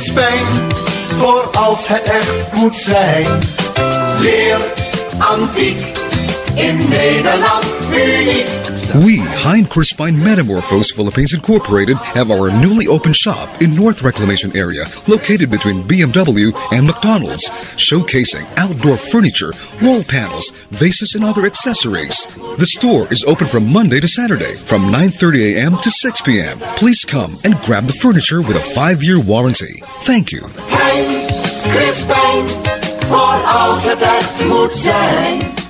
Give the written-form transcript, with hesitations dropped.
Chrispijn, voor als het echt moet zijn. Leer antiek, in Nederland uniek. We, Hein Chrispijn Metamorfose Philippines Incorporated, have our newly opened shop in North Reclamation area, located between BMW and McDonald's, showcasing outdoor furniture, wall panels, vases, and other accessories. The store is open from Monday to Saturday, from 9:30 a.m. to 6 p.m. Please come and grab the furniture with a 5-year warranty. Thank you. Hein Chrispijn, voor als het echt moet zijn.